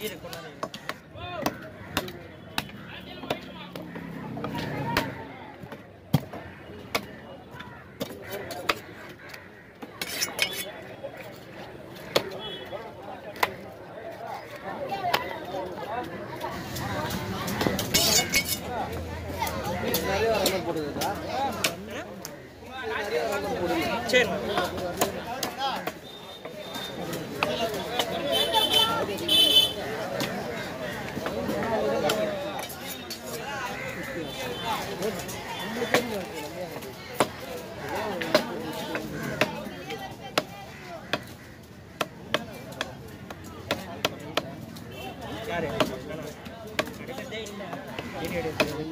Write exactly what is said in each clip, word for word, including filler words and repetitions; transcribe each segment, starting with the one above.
சரி யாரு கிடைக்கதே இல்ல வீடியோ எடுத்து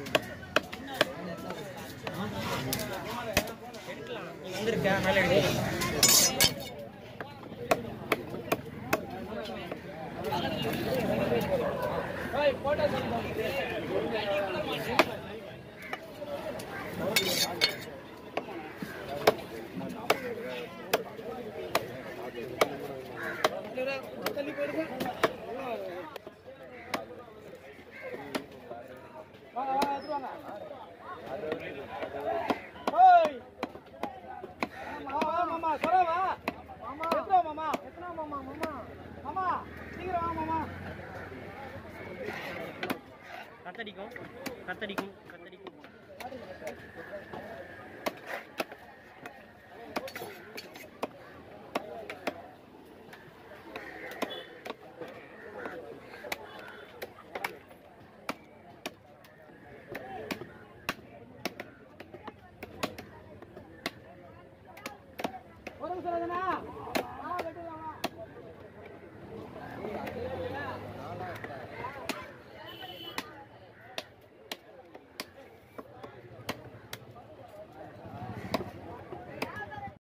எடுக்கலாம் நீ வந்திருக்க மேல எடு ஏய் போட்டோ தள்ளி போடுங்க வாங்க வாங்க எடுத்துவாங்க ஓய் மாமா மாமா சரவா மாமா எத்தனை மாமா எத்தனை மாமா மாமா மாமா சீக்கிரம் வா மாமா கத்தடிக்கும் கத்தடிக்கும்